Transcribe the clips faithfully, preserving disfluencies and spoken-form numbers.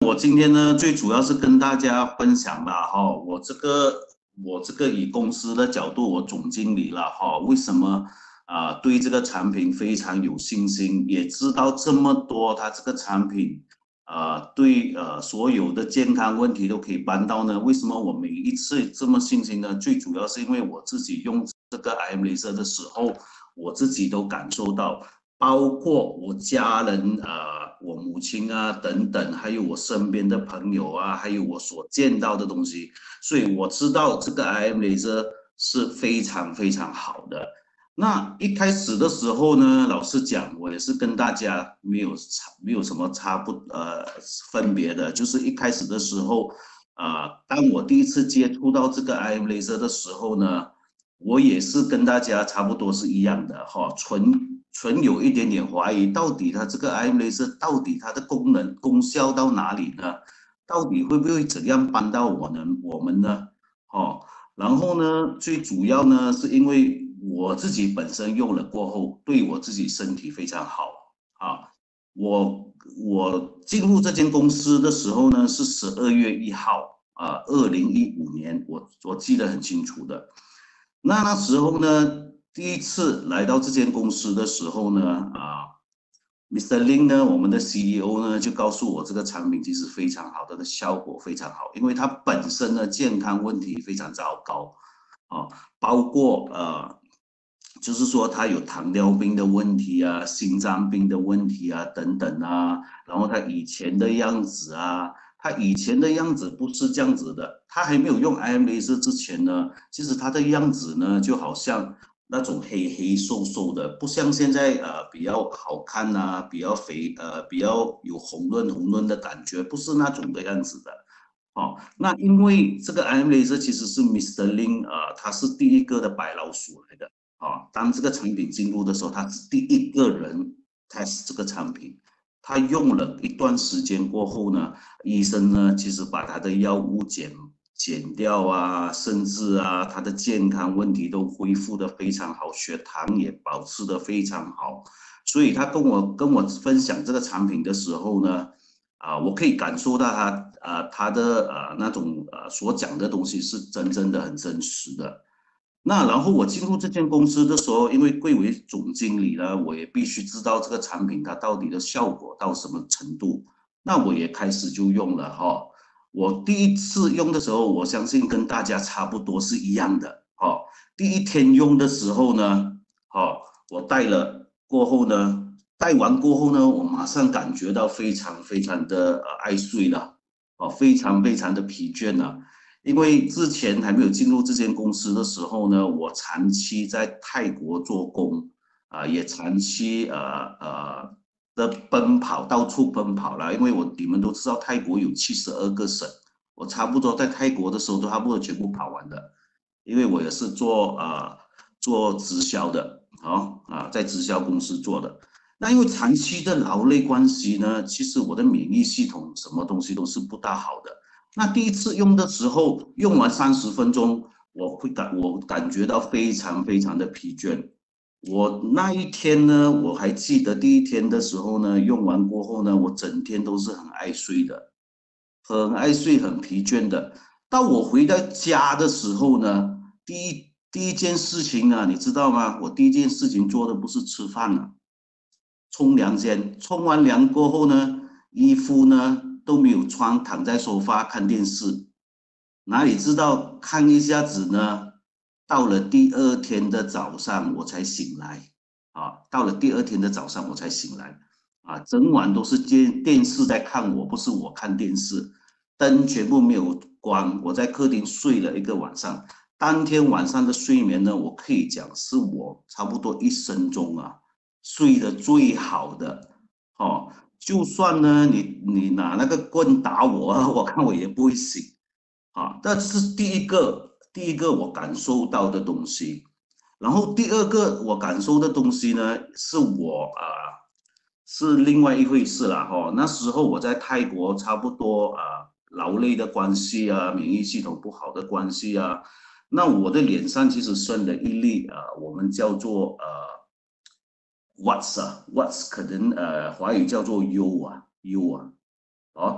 我今天呢，最主要是跟大家分享了哈，我这个我这个以公司的角度，我总经理了哈，为什么啊、呃对这个产品非常有信心，也知道这么多，它这个产品啊、呃对呃所有的健康问题都可以帮到呢？为什么我每一次这么信心呢？最主要是因为我自己用这个 I M Laser 的时候，我自己都感受到。包括我家人啊、我母亲啊等等，还有我身边的朋友啊，还有我所见到的东西，所以我知道这个 I M Laser 是非常非常好的。那一开始的时候呢，老实讲，我也是跟大家没有差没有什么差不呃分别的，就是一开始的时候，啊、呃当我第一次接触到这个 I M Laser 的时候呢。我也是跟大家差不多是一样的哈，纯纯有一点点怀疑，到底它这个 I M Laser 到底它的功能功效到哪里呢？到底会不会怎样帮到我呢？我们呢？哦，然后呢，最主要呢，是因为我自己本身用了过后，对我自己身体非常好啊。我我进入这间公司的时候呢，是十二月一号啊，二零一五年，我我记得很清楚的。那那时候呢，第一次来到这间公司的时候呢，啊，Mister Lin 呢，我们的 C E O 呢，就告诉我这个产品其实非常好，它的效果非常好，因为它本身的健康问题非常糟糕，啊，包括呃，就是说它有糖尿病的问题啊，心脏病的问题啊等等啊，然后它以前的样子啊。他以前的样子不是这样子的，他还没有用 I M Laser 之前呢，其实他的样子呢就好像那种黑黑瘦瘦的，不像现在呃比较好看呐、比较肥呃比较有红润红润的感觉，不是那种的样子的。哦，那因为这个 I M Laser 其实是 Mister Lin 啊、呃，他是第一个的白老鼠来的啊、哦。当这个产品进入的时候，他是第一个人 test 这个产品。他用了一段时间过后呢，医生呢其实把他的药物减减掉啊，甚至啊他的健康问题都恢复的非常好，血糖也保持的非常好。所以他跟我跟我分享这个产品的时候呢，啊，我可以感受到他啊他的呃那种呃所讲的东西是真正的很真实的。那然后我进入这间公司的时候，因为贵为总经理呢，我也必须知道这个产品它到底的效果到什么程度。那我也开始就用了哈。我第一次用的时候，我相信跟大家差不多是一样的哈。第一天用的时候呢，哈，我戴了过后呢，戴完过后呢，我马上感觉到非常非常的呃爱睡了，哦，非常非常的疲倦了。因为之前还没有进入这间公司的时候呢，我长期在泰国做工，啊、呃也长期呃呃的奔跑，到处奔跑了。因为我你们都知道，泰国有七十二个省，我差不多在泰国的时候都差不多全部跑完的。因为我也是做呃做直销的，好啊，在直销公司做的。那因为长期的劳累关系呢，其实我的免疫系统什么东西都是不大好的。那第一次用的时候，用完三十分钟，我会感我感觉到非常非常的疲倦。我那一天呢，我还记得第一天的时候呢，用完过后呢，我整天都是很爱睡的，很爱睡，很疲倦的。到我回到家的时候呢，第一第一件事情呢，你知道吗？我第一件事情做的不是吃饭了，冲凉先。冲完凉过后呢，衣服呢都没有穿，躺在沙发看电视。哪里知道看一下子呢？到了第二天的早上我才醒来啊！到了第二天的早上我才醒来啊！整晚都是电电视在看我，不是我看电视，灯全部没有关，我在客厅睡了一个晚上。当天晚上的睡眠呢，我可以讲是我差不多一生中啊睡得最好的哦。就算呢你你拿那个棍打我啊，我看我也不会醒。啊，这是第一个第一个我感受到的东西。然后第二个我感受的东西呢，是我啊、呃是另外一回事了哈、哦。那时候我在泰国，差不多啊、呃劳累的关系啊，免疫系统不好的关系啊，那我的脸上其实生了一粒啊、呃我们叫做呃 what's 啊 what's 可能呃华语叫做疣啊疣啊。哦，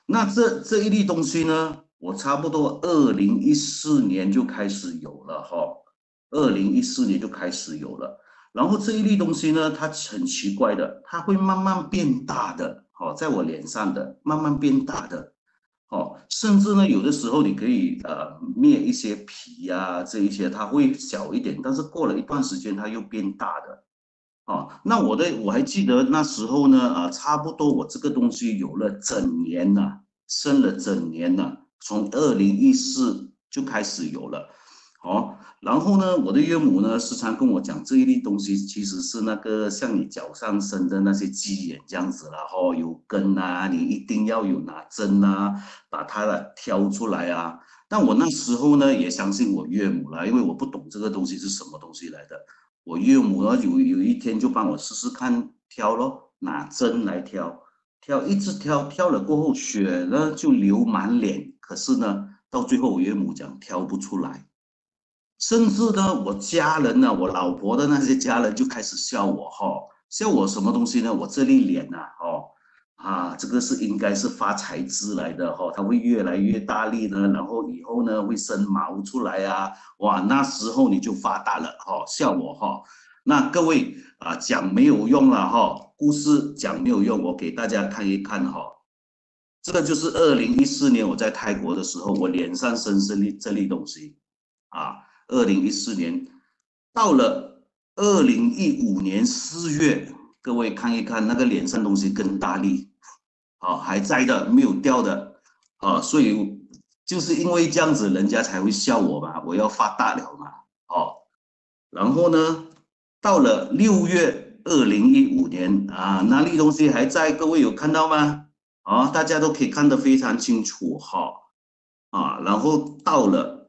那这这一粒东西呢，我差不多二零一四年就开始有了哈，二零一四年就开始有了。然后这一粒东西呢，它很奇怪的，它会慢慢变大的，哦，在我脸上的慢慢变大的，哦，甚至呢，有的时候你可以呃灭一些皮呀、这一些它会小一点，但是过了一段时间它又变大的。哦，那我的我还记得那时候呢，啊，差不多我这个东西有了整年了，生了整年了，从二零一四就开始有了，哦，然后呢，我的岳母呢时常跟我讲，这一粒东西其实是那个像你脚上生的那些鸡眼这样子啦，哦，有根啊，你一定要有拿针啊，把它的挑出来啊。但我那时候呢也相信我岳母了，因为我不懂这个东西是什么东西来的。我岳母呢有有一天就帮我试试看挑咯，拿针来挑，挑一直挑，挑了过后血呢就流满脸，可是呢到最后我岳母讲挑不出来，甚至呢我家人呢，我老婆的那些家人就开始笑我哈、哦，笑我什么东西呢？我这里脸呐、啊、哦。啊，这个是应该是发财枝来的哈、哦，它会越来越大力呢，然后以后呢会生毛出来啊，哇，那时候你就发达了哈、哦，笑我哈、哦。那各位啊，讲没有用了哈、哦，故事讲没有用，我给大家看一看哈、哦。这个就是二零一四年我在泰国的时候，我脸上生这粒这粒东西啊，二零一四年到了二零一五年四月，各位看一看那个脸上东西更大力，啊，还在的，没有掉的，啊，所以就是因为这样子，人家才会笑我嘛，我要发大了嘛，哦，然后呢，到了六月二零一五年啊，那粒东西还在，各位有看到吗？啊，大家都可以看得非常清楚哈，啊，然后到了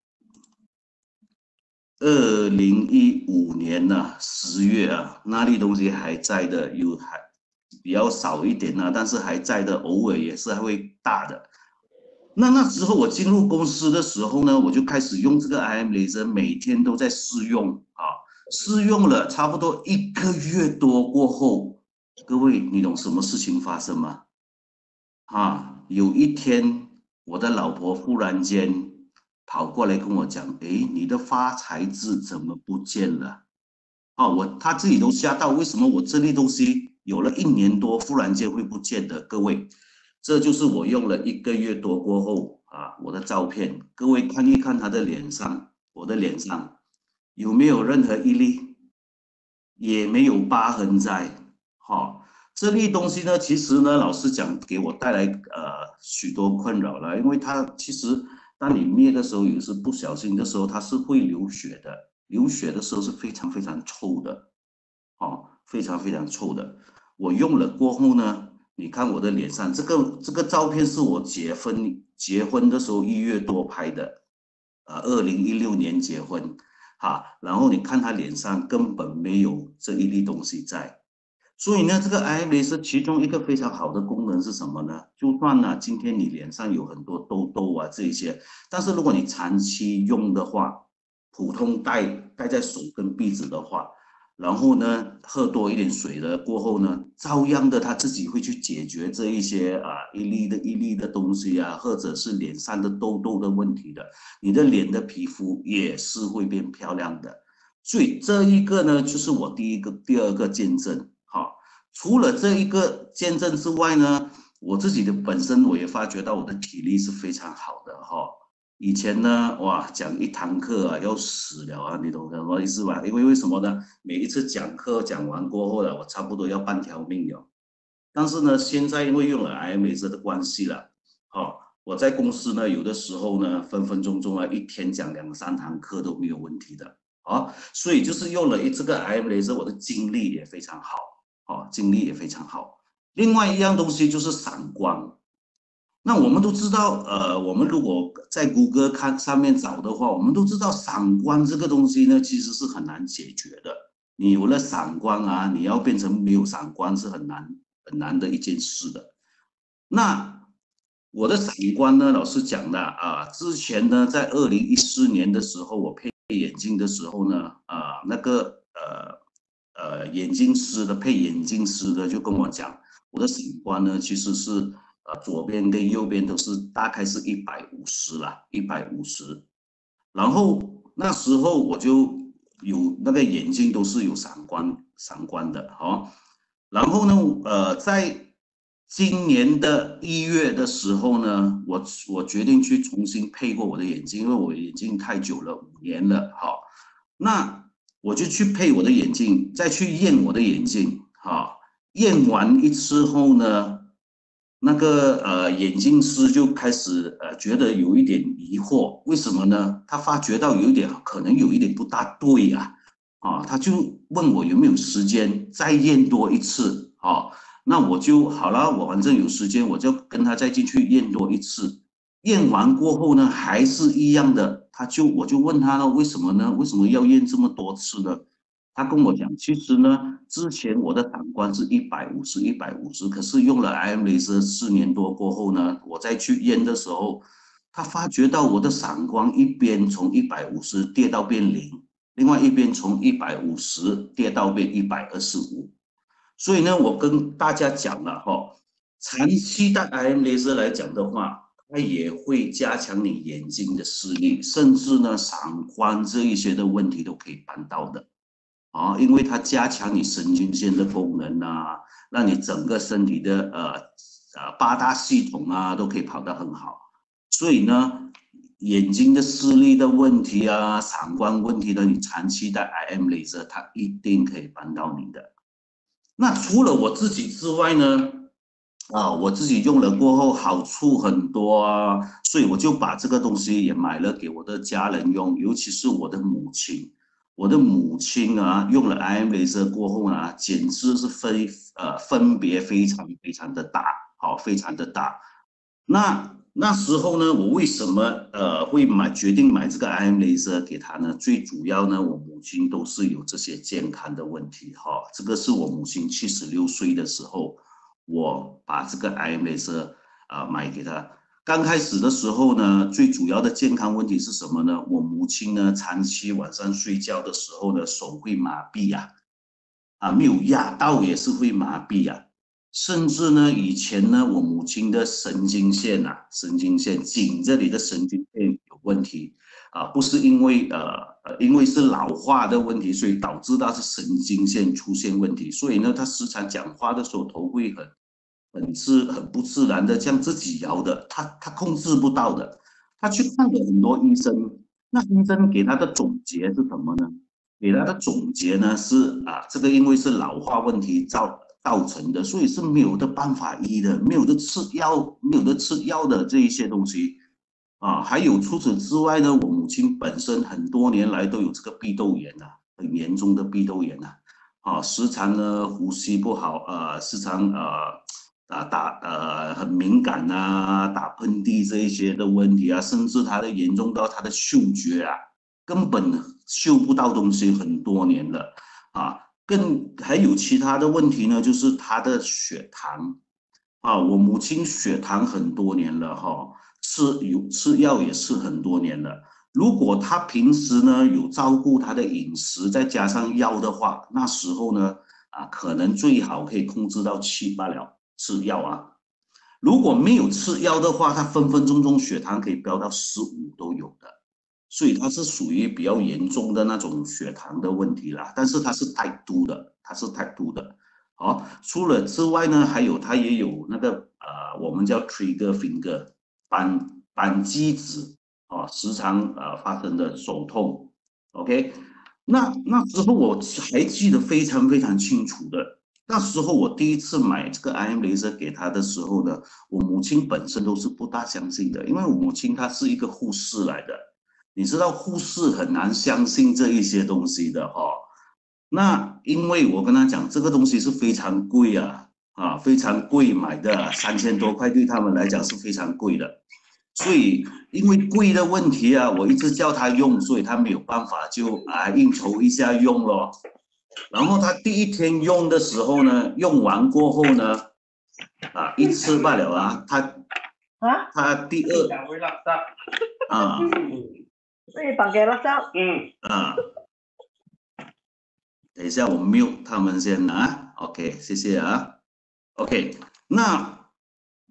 二零一五年呢、啊、十月啊，那粒东西还在的，有还比较少一点呢、啊，但是还在的，偶尔也是还会大的。那那时候我进入公司的时候呢，我就开始用这个 I M laser，每天都在试用啊，试用了差不多一个月多过后，各位你懂什么事情发生吗？啊，有一天我的老婆忽然间跑过来跟我讲，诶，你的发财痣怎么不见了？啊，我他自己都吓到，为什么我这类东西有了一年多，忽然间会不见的？各位，这就是我用了一个月多过后啊，我的照片，各位看一看他的脸上，我的脸上有没有任何一粒，也没有疤痕在，哈、哦，这类东西呢，其实呢，老实讲，给我带来呃许多困扰了，因为它其实当你灭的时候，有时不小心的时候，它是会流血的，流血的时候是非常非常臭的。哦，非常非常臭的。我用了过后呢，你看我的脸上，这个这个照片是我结婚结婚的时候一月多拍的，呃，二零一六年结婚，哈，然后你看他脸上根本没有这一粒东西在，所以呢，这个 I M A 是其中一个非常好的功能是什么呢？就算呢，今天你脸上有很多痘痘啊这一些，但是如果你长期用的话，普通戴戴在手跟鼻子的话，然后呢，喝多一点水了过后呢，照样的他自己会去解决这一些啊一粒的一粒的东西啊，或者是脸上的痘痘的问题的，你的脸的皮肤也是会变漂亮的。所以这一个呢，就是我第一个、第二个见证。好，除了这一个见证之外呢，我自己的本身我也发觉到我的体力是非常好的哈。以前呢，哇，讲一堂课啊要死了啊，你懂什么意思吧？因为为什么呢？每一次讲课讲完过后呢，我差不多要半条命了。但是呢，现在因为用了 I M A 的关系了，哦，我在公司呢，有的时候呢，分分钟钟啊，一天讲两三堂课都没有问题的，哦，所以就是用了这个 I M A，我的精力也非常好，哦，精力也非常好。另外一样东西就是散光，那我们都知道，呃，我们如果在谷歌看上面找的话，我们都知道散光这个东西呢，其实是很难解决的。你有了散光啊，你要变成没有散光是很难很难的一件事的。那我的散光呢，老实讲的啊，之前呢，在二零一四年的时候，我配眼镜的时候呢，啊，那个呃呃眼镜师的配眼镜师的就跟我讲，我的散光呢其实是呃左边跟右边都是大概是一百五十啦，一百五十。然后那时候我就有那个眼镜都是有散光散光的哦。然后呢，呃，在今年的一月的时候呢，我我决定去重新配过我的眼镜，因为我眼镜太久了，五年了，哈、哦。那我就去配我的眼镜，再去验我的眼镜，哈、哦。验完一次后呢，那个呃眼镜师就开始呃觉得有一点疑惑，为什么呢？他发觉到有一点可能有一点不大对啊，啊，他就问我有没有时间再验多一次啊？那我就好了，我反正有时间，我就跟他再进去验多一次。验完过后呢，还是一样的，他就我就问他了，为什么呢？为什么要验这么多次呢？他跟我讲，其实呢，之前我的感官是一百五十、一百五十，可是用了 I M laser 四年多过后呢，我再去验的时候，他发觉到我的散光一边从一百五十跌到变零，另外一边从一百五十跌到变一百二十五。所以呢，我跟大家讲了哈，长期戴 I M laser 来讲的话，它也会加强你眼睛的视力，甚至呢，散光这一些的问题都可以办到的。啊，因为它加强你神经线的功能啊，让你整个身体的呃呃八大系统啊都可以跑得很好。所以呢，眼睛的视力的问题啊，散光问题呢，你长期戴 I M laser，它一定可以帮到你的。那除了我自己之外呢，啊，我自己用了过后好处很多啊，所以我就把这个东西也买了给我的家人用，尤其是我的母亲。我的母亲啊，用了 I M laser 过后呢，简直是分呃分别非常非常的大，好，非常的大。那那时候呢，我为什么呃会买决定买这个 I M laser 给他呢？最主要呢，我母亲都是有这些健康的问题哈。这个是我母亲七十六岁的时候，我把这个 I M laser 啊、呃、买给她。刚开始的时候呢，最主要的健康问题是什么呢？我母亲呢，长期晚上睡觉的时候呢，手会麻痹啊，啊，没有压到也是会麻痹啊。甚至呢，以前呢，我母亲的神经线啊，神经线颈这里的神经线有问题啊，不是因为呃呃，因为是老化的问题，所以导致它是神经线出现问题，所以呢，他时常讲话的时候头会很很自很不自然的这样自己摇的，他他控制不到的。他去看了很多医生，那医生给他的总结是什么呢？给他的总结呢是啊，这个因为是老化问题造造成的，所以是没有的办法医的，没有的吃药，没有的吃药的这一些东西啊。还有除此之外呢，我母亲本身很多年来都有这个鼻窦炎啊，很严重的鼻窦炎啊，啊，时常呢呼吸不好，呃，时常呃啊打呃很敏感啊，打喷嚏这一些的问题啊，甚至他的严重到他的嗅觉啊。根本嗅不到东西很多年了啊，更还有其他的问题呢，就是他的血糖啊，我母亲血糖很多年了哈，吃有吃药也是很多年了。如果他平时呢有照顾他的饮食，再加上药的话，那时候呢啊，可能最好可以控制到七罢了，吃药啊。如果没有吃药的话，他分分钟钟血糖可以飙到十五都有的。所以它是属于比较严重的那种血糖的问题啦，但是它是带督的，它是带督的。好，除了之外呢，还有它也有那个呃，我们叫 trigger finger 扳扳机指啊，时常呃发生的手痛。OK，那那时候我还记得非常非常清楚的。那时候我第一次买这个 I M laser 给他的时候呢，我母亲本身都是不大相信的，因为我母亲她是一个护士来的。你知道护士很难相信这一些东西的哈、哦。那因为我跟他讲，这个东西是非常贵啊，啊，非常贵买的，三千多块对他们来讲是非常贵的。所以因为贵的问题啊，我一直叫他用，所以他没有办法就啊应酬一下用咯。然后他第一天用的时候呢，用完过后呢，啊一次罢了啊，他啊他第二啊。 你绑给了照， 嗯啊，等一下我 mute 他们先啊 ，OK， 谢谢啊 ，OK， 那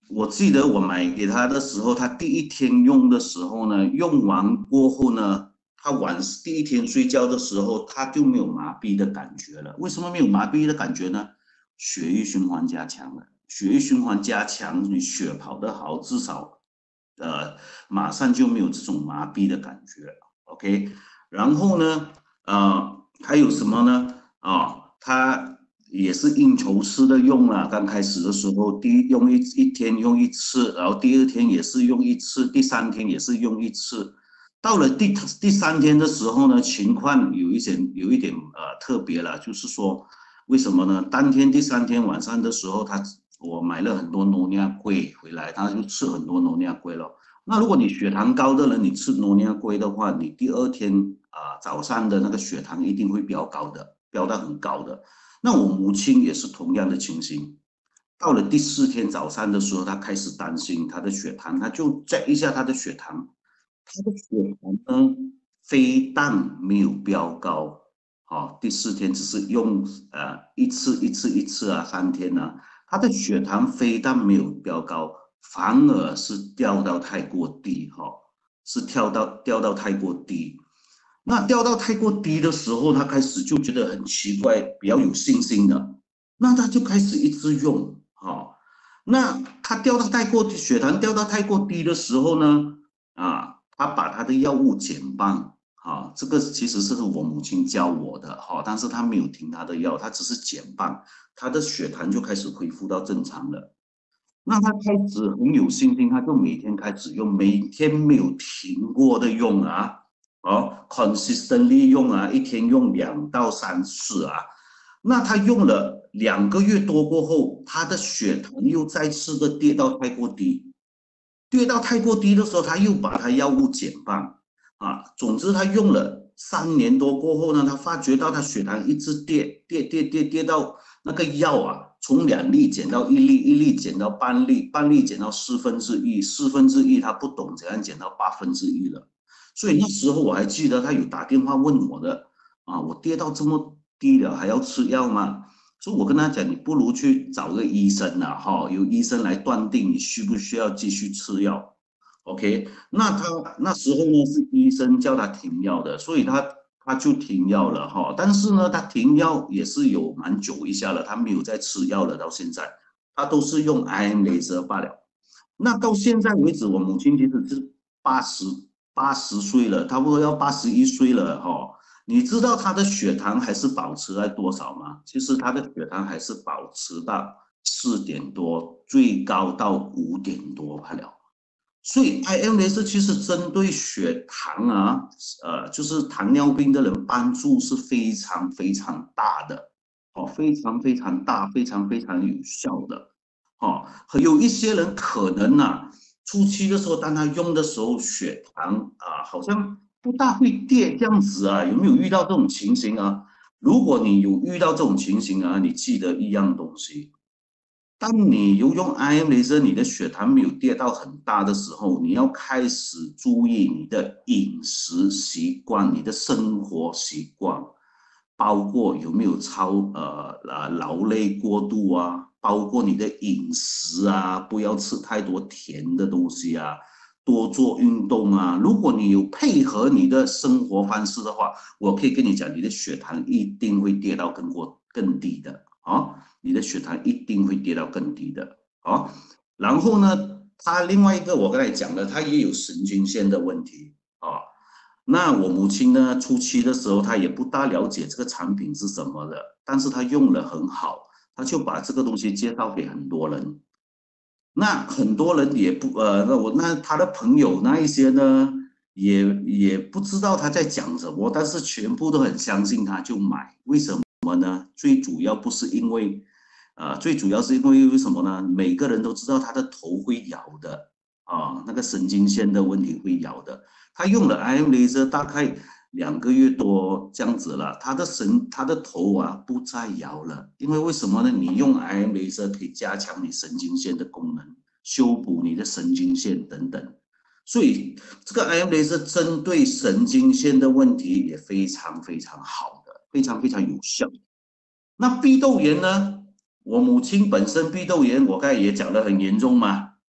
我记得我买给他的时候，他第一天用的时候呢，用完过后呢，他晚第一天睡觉的时候，他就没有麻痹的感觉了。为什么没有麻痹的感觉呢？血液循环加强了，血液循环加强，你血跑得好，至少呃马上就没有这种麻痹的感觉了。OK，然后呢，呃，还有什么呢？啊、哦，他也是应酬式的用了。刚开始的时候，第一用一一天用一次，然后第二天也是用一次，第三天也是用一次。到了第第三天的时候呢，情况有一点有一点呃特别了，就是说为什么呢？当天第三天晚上的时候，他我买了很多诺亚龟回来，他就吃很多诺亚龟了。那如果你血糖高的人，你吃诺亚龟的话，你第二天啊、呃、早上的那个血糖一定会飙高的，飙到很高的。那我母亲也是同样的情形，到了第四天早上的时候，她开始担心她的血糖，她就 check 一下她的血糖，她的血糖呢非但没有飙高，哦，第四天只是用呃一次一次一次啊三天呢、啊，她的血糖非但没有飙高，反而是掉到太过低，哈、哦，是跳到掉到太过低。那掉到太过低的时候，他开始就觉得很奇怪，比较有信心的，那他就开始一直用，哈、哦。那他掉到太过血糖掉到太过低的时候呢，啊，他把他的药物减半，啊，这个其实是我母亲教我的，哈、哦，但是他没有停他的药，他只是减半，他的血糖就开始恢复到正常了。那他开始很有信心，他就每天开始用，每天没有停过的用啊，哦，consistently 用啊，一天用两到三次啊。那他用了两个月多过后，他的血糖又再次的跌到太过低，跌到太过低的时候，他又把他药物减半啊。总之，他用了三年多过后呢，他发觉到他血糖一直跌跌跌跌跌到那个药啊，从两粒减到一粒，一粒减到半粒，半粒减到四分之一，四分之一他不懂怎样减到八分之一了。所以那时候我还记得他有打电话问我的啊，我跌到这么低了还要吃药吗？所以我跟他讲，你不如去找个医生啊，哈，由医生来断定你需不需要继续吃药。OK，那他那时候呢是医生叫他停药的，所以他他就停药了哈。但是呢，他停药也是有蛮久一下了，他没有再吃药了，到现在他都是用 I M laser 罢了。那到现在为止，我母亲其实是八十八十岁了，差不多要八十一岁了哈、哦。你知道她的血糖还是保持在多少吗？其实她的血糖还是保持到四点多，最高到五点多罢了。所以 I M 雷射其实针对血糖啊，呃，就是糖尿病的人帮助是非常非常大的，哦，非常非常大，非常非常有效的。哦，有一些人可能啊，初期的时候，当他用的时候，血糖啊好像不大会跌这样子啊，有没有遇到这种情形啊？如果你有遇到这种情形啊，你记得一样东西，当你有用 I M 雷射，你的血糖没有跌到很大的时候，你要开始注意你的饮食习惯、你的生活习惯，包括有没有超呃呃劳累过度啊，包括你的饮食啊，不要吃太多甜的东西啊，多做运动啊。如果你有配合你的生活方式的话，我可以跟你讲，你的血糖一定会跌到更过更低的啊。你的血糖一定会跌到更低的啊。然后呢，他另外一个我刚才讲了，他也有神经线的问题啊。那我母亲呢，初期的时候她也不大了解这个产品是什么的，但是她用了很好，她就把这个东西介绍给很多人。那很多人也不呃，那我那他的朋友那一些呢，也也不知道他在讲什么，但是全部都很相信他，就买。为什么呢？最主要不是因为，呃，最主要是因为为什么呢？每个人都知道他的头会摇的啊，那个神经线的问题会摇的。他用了 I M laser 大概两个月多这样子了，他的神他的头啊不再摇了，因为为什么呢？你用 I M laser 可以加强你神经线的功能，修补你的神经线等等。所以这个 I M laser 针对神经线的问题也非常非常好的，非常非常有效。那鼻窦炎呢？我母亲本身鼻窦炎，我刚才也讲得很严重嘛。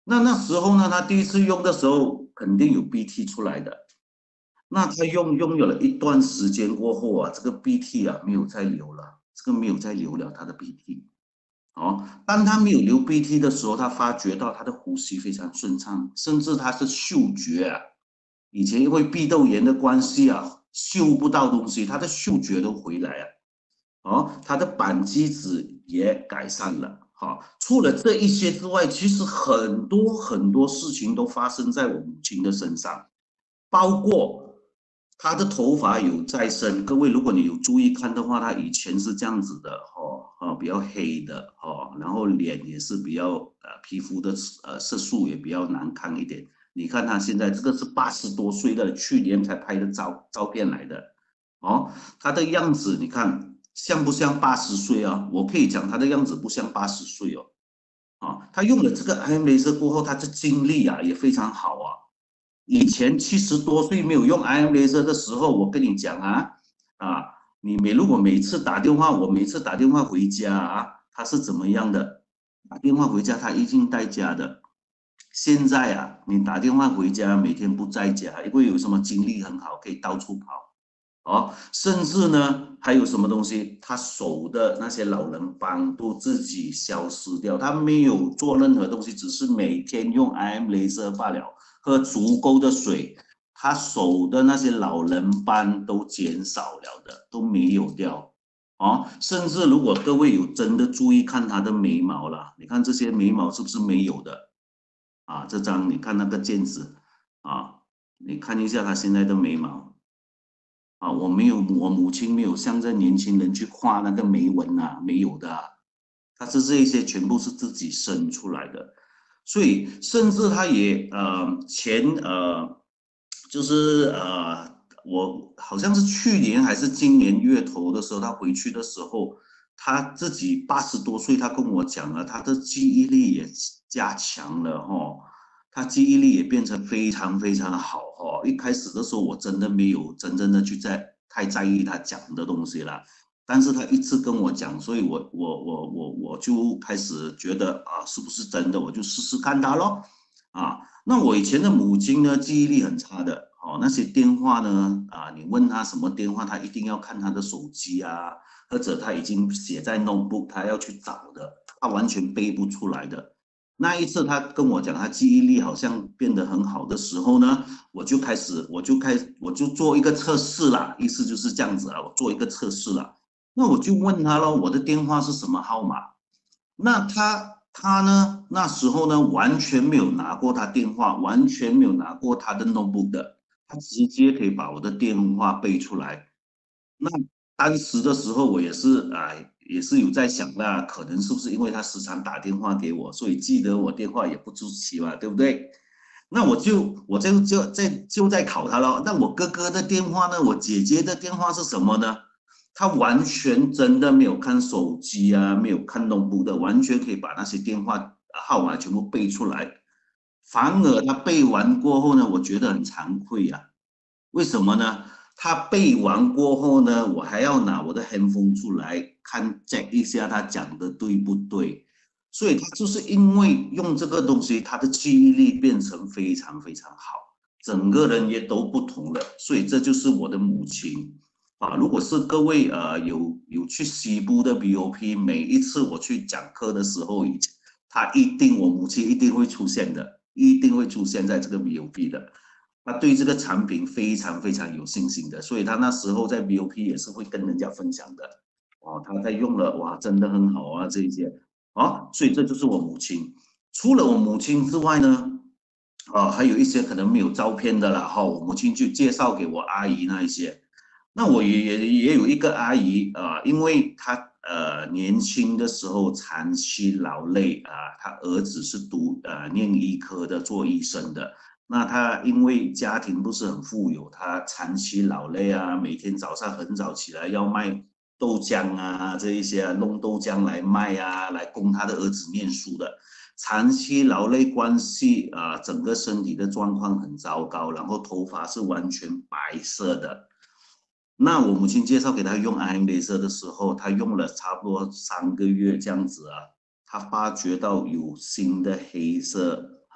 那那时候呢，他第一次用的时候肯定有 B T 出来的。那他用拥有了一段时间过后啊，这个 B T 啊没有再流了，这个没有再流了他的 B T。哦，当他没有流 B T 的时候，他发觉到他的呼吸非常顺畅，甚至他是嗅觉啊，以前因为鼻窦炎的关系啊，嗅不到东西，他的嗅觉都回来啊。哦，他的扳机指也改善了。好、哦，除了这一些之外，其实很多很多事情都发生在我母亲的身上，包括她的头发有再生。各位，如果你有注意看的话，她以前是这样子的，哦，哦，比较黑的，哦，然后脸也是比较呃，皮肤的呃色素也比较难看一点。你看她现在这个是八十多岁的，去年才拍的照照片来的，哦，她的样子你看像不像八十岁啊？我可以讲她的样子不像八十岁哦。啊，他用了这个 I M laser 过后，他的精力啊也非常好啊。以前七十多岁没有用 I M laser 的时候，我跟你讲啊，啊，你每如果每次打电话，我每次打电话回家啊，他是怎么样的？打电话回家他一定在家的。现在啊，你打电话回家，每天不在家，因为有什么精力很好，可以到处跑。哦，甚至呢，还有什么东西，他手的那些老人斑都自己消失掉，他没有做任何东西，只是每天用 I M 镭射罢了，喝足够的水，他手的那些老人斑都减少了的，都没有掉。哦，甚至如果各位有真的注意看他的眉毛了，你看这些眉毛是不是没有的？啊，这张你看那个镜子啊，你看一下他现在的眉毛。啊，我没有，我母亲没有像这年轻人去画那个眉纹啊，没有的啊，他是这一些全部是自己生出来的，所以甚至他也呃前呃就是呃我好像是去年还是今年月头的时候，他回去的时候，他自己八十多岁，他跟我讲了，他的记忆力也加强了哦。他记忆力也变成非常非常好哦。一开始的时候，我真的没有真正的去在太在意他讲的东西了，但是他一直跟我讲，所以我我我我我就开始觉得啊，是不是真的？我就试试看他咯。啊，那我以前的母亲呢，记忆力很差的哦，那些电话呢，啊，你问他什么电话，他一定要看他的手机啊，或者他已经写在 notebook，他要去找的，他完全背不出来的。那一次他跟我讲他记忆力好像变得很好的时候呢，我就开始我就开我就做一个测试啦，意思就是这样子啊，我做一个测试啦。那我就问他了，我的电话是什么号码？那他他呢那时候呢完全没有拿过他电话，完全没有拿过他的 notebook 的，他直接可以把我的电话背出来。那当时的时候，我也是啊、呃也是有在想，那可能是不是因为他时常打电话给我，所以记得我电话也不出奇嘛，对不对？那我就我就就在就在考他了。那我哥哥的电话呢？我姐姐的电话是什么呢？他完全真的没有看手机啊，没有看弄不的，完全可以把那些电话号码全部背出来。反而他背完过后呢，我觉得很惭愧啊。为什么呢？他背完过后呢，我还要拿我的 handphone 出来看 check 一下他讲的对不对。所以他就是因为用这个东西，他的记忆力变成非常非常好，整个人也都不同了。所以这就是我的母亲啊。如果是各位呃有有去西部的 B O P，每一次我去讲课的时候，他一定我母亲一定会出现的，一定会出现在这个 B O P 的。他对这个产品非常非常有信心的，所以他那时候在 B O P 也是会跟人家分享的。哦，他在用了，哇，真的很好啊，这一些。哦，所以这就是我母亲。除了我母亲之外呢，啊，还有一些可能没有照片的啦，哈、哦，我母亲就介绍给我阿姨那一些。那我也也也有一个阿姨啊、呃，因为她呃年轻的时候长期劳累啊、呃，她儿子是读呃念医科的，做医生的。那他因为家庭不是很富有，他长期劳累啊，每天早上很早起来要卖豆浆啊，这一些啊，弄豆浆来卖啊，来供他的儿子念书的。长期劳累关系啊、呃，整个身体的状况很糟糕，然后头发是完全白色的。那我母亲介绍给他用 I M 镭射的时候，他用了差不多三个月这样子啊，他发觉到有新的黑色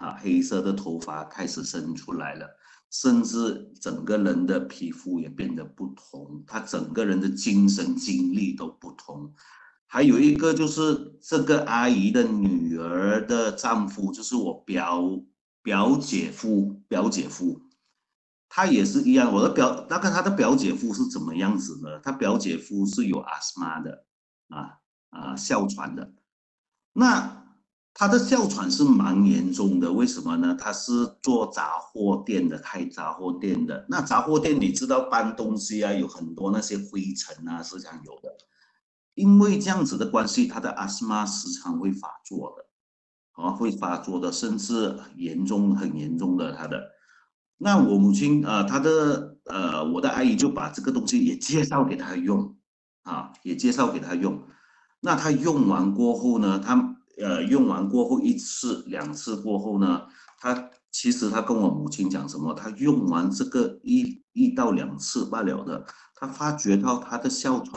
啊，黑色的头发开始生出来了，甚至整个人的皮肤也变得不同，他整个人的精神精力都不同。还有一个就是这个阿姨的女儿的丈夫，就是我表表姐夫，表姐夫，他也是一样。我的表大概他的表姐夫是怎么样子呢？他表姐夫是有阿斯玛的，啊啊哮喘的。那他的哮喘是蛮严重的，为什么呢？他是做杂货店的，开杂货店的。那杂货店你知道搬东西啊，有很多那些灰尘啊，是这样有的。因为这样子的关系，他的阿斯玛时常会发作的，啊，会发作的，甚至严重很严重的他的。那我母亲啊、呃，她的呃，我的阿姨就把这个东西也介绍给他用，啊，也介绍给他用。那他用完过后呢，他呃用完过后一次两次过后呢，他其实他跟我母亲讲什么？他用完这个一一到两次罢了的，他发觉到他的哮喘，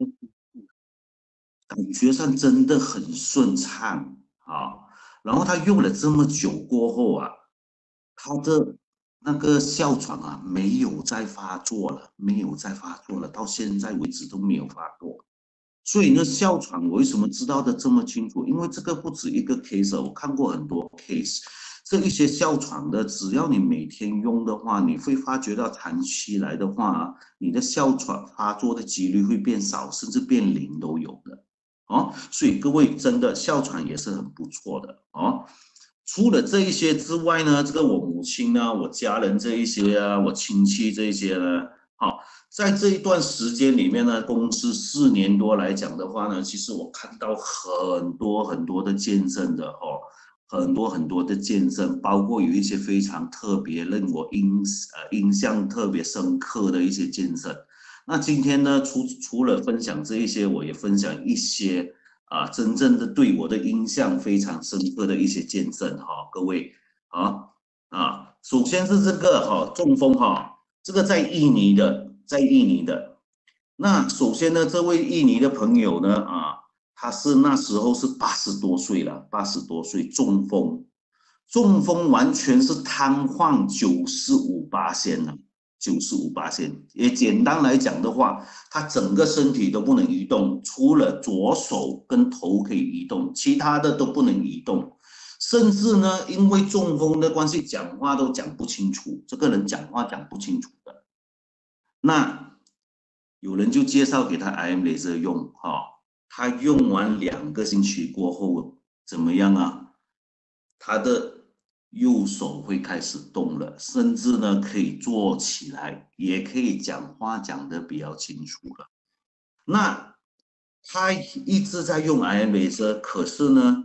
感觉上真的很顺畅啊。然后他用了这么久过后啊，他的那个哮喘啊没有再发作了，没有再发作了，到现在为止都没有发作。所以呢，哮喘我为什么知道的这么清楚？因为这个不止一个 case，我看过很多 case。这一些哮喘的，只要你每天用的话，你会发觉到长期来的话，你的哮喘发作的几率会变少，甚至变零都有的。哦，所以各位真的哮喘也是很不错的哦。除了这一些之外呢，这个我母亲呢，我家人这一些啊，我亲戚这一些呢，好、哦，在这一段时间里面呢，公司四年多来讲的话呢，其实我看到很多很多的见证的哦，很多很多的见证，包括有一些非常特别令我印呃印象特别深刻的一些见证。那今天呢，除除了分享这一些，我也分享一些啊，真正的对我的印象非常深刻的一些见证哈，各位啊啊，首先是这个哈中风哈，这个在印尼的，在印尼的。那首先呢，这位印尼的朋友呢啊，他是那时候是八十多岁了，八十多岁中风，中风完全是瘫痪九十五八线了。九十五八线，也简单来讲的话，他整个身体都不能移动，除了左手跟头可以移动，其他的都不能移动。甚至呢，因为中风的关系，讲话都讲不清楚，这个人讲话讲不清楚的。那有人就介绍给他 I M laser 用，哈、哦，他用完两个星期过后怎么样啊？他的右手会开始动了，甚至呢可以坐起来，也可以讲话讲得比较清楚了。那他一直在用 I M laser， 可是呢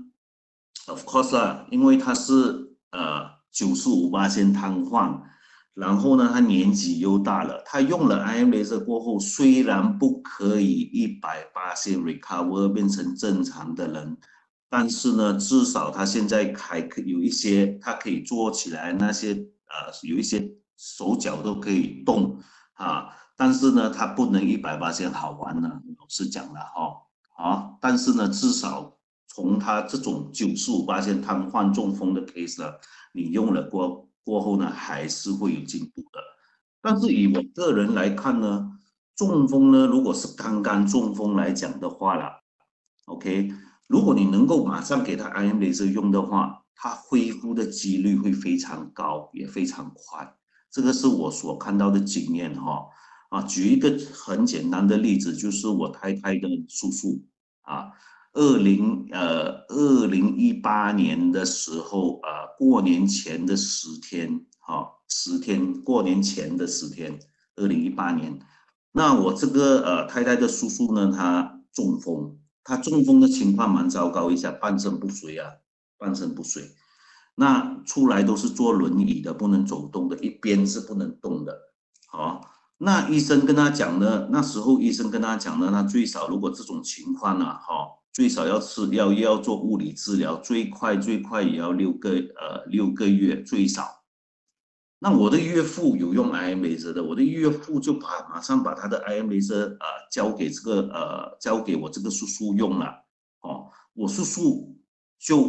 ，of course 啦，因为他是呃九十五八先瘫痪，然后呢他年纪又大了，他用了 I M laser 过后，虽然不可以一百八先 recover 变成正常的人。但是呢，至少他现在还可有一些，他可以做起来，那些呃有一些手脚都可以动啊。但是呢，他不能一百八先好玩呢，老实讲了哈啊。但是呢，至少从他这种九十五八先瘫痪中风的 case 呢，你用了过过后呢，还是会有进步的。但是以我个人来看呢，中风呢，如果是刚刚中风来讲的话啦。OK，如果你能够马上给他 I M laser 用的话，它恢复的几率会非常高，也非常快。这个是我所看到的经验哈。啊，举一个很简单的例子，就是我太太的叔叔啊，二零呃二零一八年的时候啊，过年前的十天，哈、啊，十天过年前的十天，二零一八年，那我这个呃太太的叔叔呢，他中风。他中风的情况蛮糟糕一下，半身不遂啊，半身不遂。那出来都是坐轮椅的，不能走动的，一边是不能动的。好、哦，那医生跟他讲呢，那时候医生跟他讲呢，他最少如果这种情况呢，哈、哦，最少要吃要要做物理治疗，最快最快也要六个呃六个月最少。那我的岳父有用 I M laser 的，我的岳父就把马上把他的 I M laser 呃交给这个呃交给我这个叔叔用了，哦，我叔叔就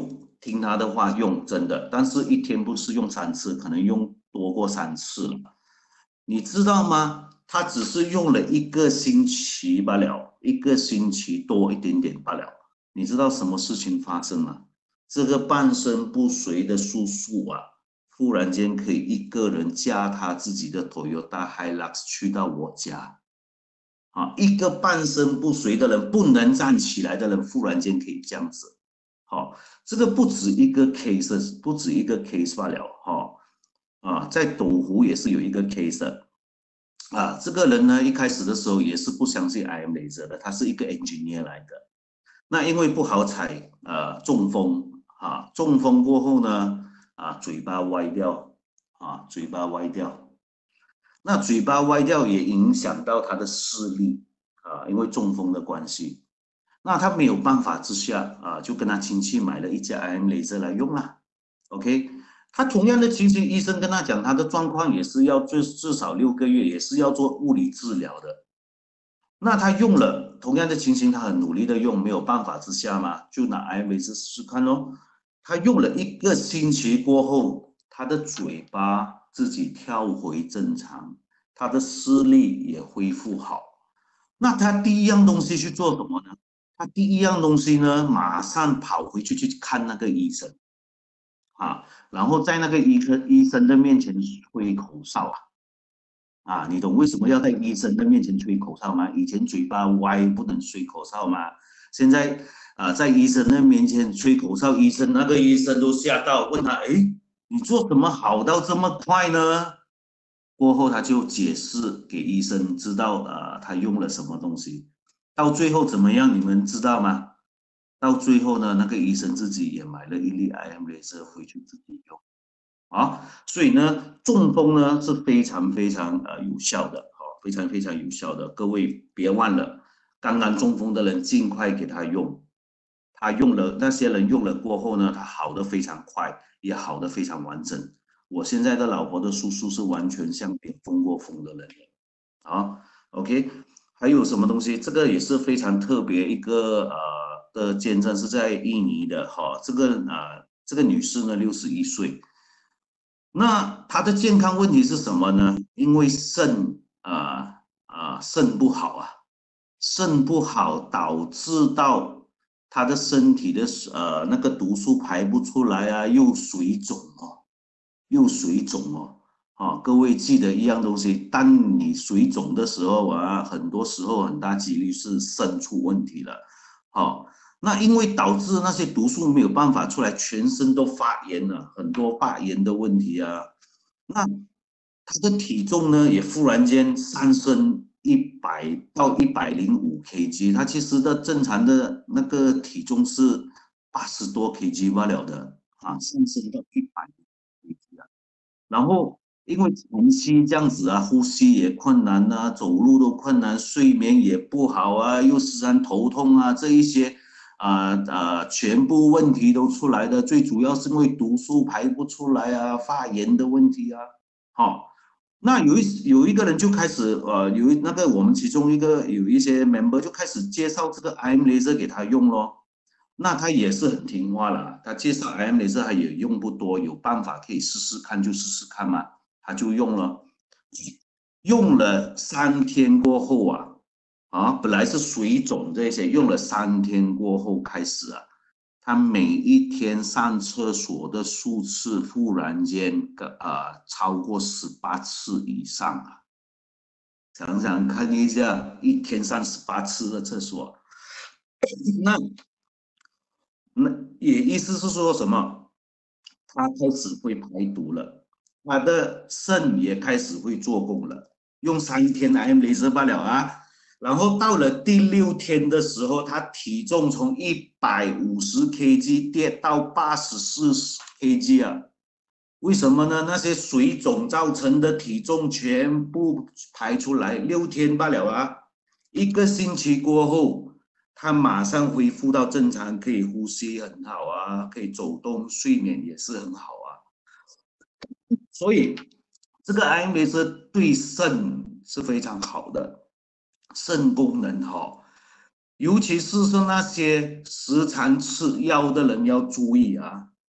听他的话用，真的，但是一天不是用三次，可能用多过三次了。你知道吗？他只是用了一个星期罢了，一个星期多一点点罢了。你知道什么事情发生吗？这个半身不遂的叔叔啊，忽然间可以一个人驾他自己的 Toyota Hilux 去到我家。啊，一个半身不遂的人，不能站起来的人，忽然间可以这样子。好，这个不止一个 case， 不止一个 case 罢了。哈，啊，在斗湖也是有一个 case 的。啊，这个人呢，一开始的时候也是不相信 I M laser 的，他是一个 engineer 来的。那因为不好彩，呃，中风啊，中风过后呢，啊，嘴巴歪掉，啊，嘴巴歪掉。那嘴巴歪掉也影响到他的视力啊，因为中风的关系。那他没有办法之下啊，就跟他亲戚买了一架 I M laser 来用啦。OK， 他同样的情形，医生跟他讲，他的状况也是要最至少六个月，也是要做物理治疗的。那他用了同样的情形，他很努力的用，没有办法之下嘛，就拿 I M laser 试试看咯。他用了一个星期过后，他的嘴巴自己跳回正常，他的视力也恢复好。那他第一样东西去做什么呢？他第一样东西呢，马上跑回去去看那个医生啊，然后在那个医科医生的面前吹口哨啊。啊，你懂为什么要在医生的面前吹口哨吗？以前嘴巴歪不能吹口哨吗？现在啊，在医生的面前吹口哨，医生那个医生都吓到，问他：“哎，你做什么好到这么快呢？”过后他就解释给医生知道，啊，他用了什么东西。到最后怎么样？你们知道吗？到最后呢，那个医生自己也买了一粒 I M laser 回去自己用。啊，所以呢，中风呢是非常非常呃有效的，好，非常非常有效的。各位别忘了，刚刚中风的人尽快给他用，他用了那些人用了过后呢，他好的非常快，也好的非常完整。我现在的老婆的叔叔是完全像别中过风的人，啊 OK， 还有什么东西？这个也是非常特别一个呃的见证，是在印尼的哈，这个呃这个女士呢六十一岁。那他的健康问题是什么呢？因为肾啊啊肾不好啊，肾不好导致到他的身体的呃那个毒素排不出来啊，又水肿哦，又水肿哦。啊，各位记得一样东西，当你水肿的时候啊，很多时候很大几率是肾出问题了。好，那因为导致那些毒素没有办法出来，全身都发炎了，很多发炎的问题啊。那他的体重呢，也忽然间上升一百到一百零五 kg，他其实的正常的那个体重是八十多 kg 罢了的啊，上升到一百 kg 啊。然后因为长期这样子啊，呼吸也困难啊，走路都困难，睡眠也不好啊，又时常头痛啊，这一些啊啊、呃，全部问题都出来的。最主要是因为毒素排不出来啊，发炎的问题啊。好、哦，那有一有一个人就开始呃，有那个我们其中一个有一些 member 就开始介绍这个 I M laser 给他用咯。那他也是很听话了，他介绍 I M laser 他也用不多，有办法可以试试看就试试看嘛，他就用了，用了三天过后啊，啊，本来是水肿这些，用了三天过后开始啊，他每一天上厕所的数次忽然间啊超过十八次以上啊，想想看一下，一天上十八次的厕所，那。那也意思是说什么？他开始会排毒了，他的肾也开始会做工了。用三天 I M laser 罢了啊，然后到了第六天的时候，他体重从一百五十 kg 跌到八十四 kg 啊。为什么呢？那些水肿造成的体重全部排出来，六天罢了啊。一个星期过后，他马上恢复到正常，可以呼吸很好啊，可以走动，睡眠也是很好啊。所以这个 I M laser 对肾是非常好的，肾功能好，尤其是说那些时常吃药的人要注意啊。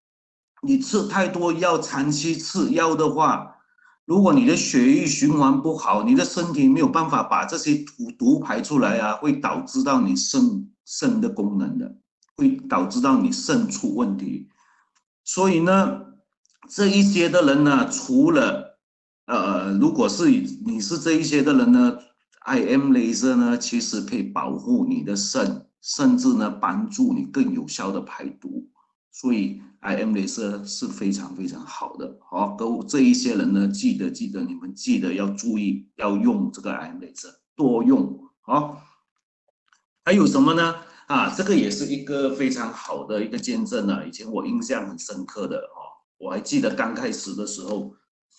你吃太多药，长期吃药的话，如果你的血液循环不好，你的身体没有办法把这些毒毒排出来啊，会导致到你肾肾的功能的，会导致到你肾出问题。所以呢，这一些的人呢，除了呃，如果是你是这一些的人呢，I M laser 呢，其实可以保护你的肾，甚至呢帮助你更有效的排毒。所以 I M laser 是非常非常好的。好，各位这一些人呢，记得记得你们记得要注意，要用这个 I M laser，多用。好，还有什么呢？啊，这个也是一个非常好的一个见证啊，以前我印象很深刻的哦，我还记得刚开始的时候，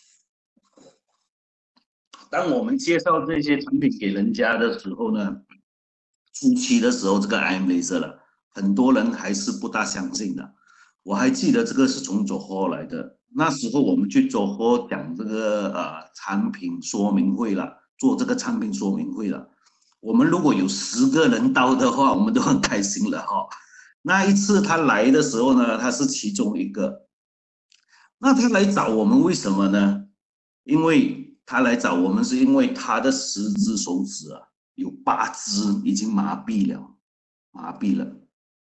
当我们介绍这些产品给人家的时候呢，初期的时候这个 I M laser 了，很多人还是不大相信的。我还记得这个是从佐货来的，那时候我们去佐货讲这个呃产品说明会了，做这个产品说明会了。我们如果有十个人到的话，我们都很开心了哈。那一次他来的时候呢，他是其中一个。那他来找我们为什么呢？因为他来找我们是因为他的十只手指啊，有八只已经麻痹了，麻痹了。